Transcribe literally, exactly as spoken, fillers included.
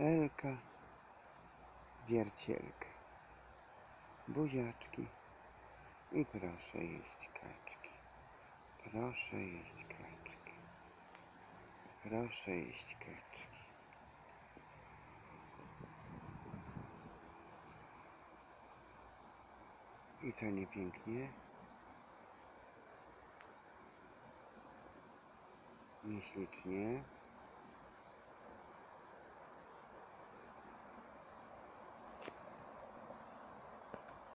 Elka, wiercielka, buziaczki i proszę jeść kaczki. Proszę jeść kaczki. Proszę jeść kaczki. I co, nie pięknie? Nieślicznie?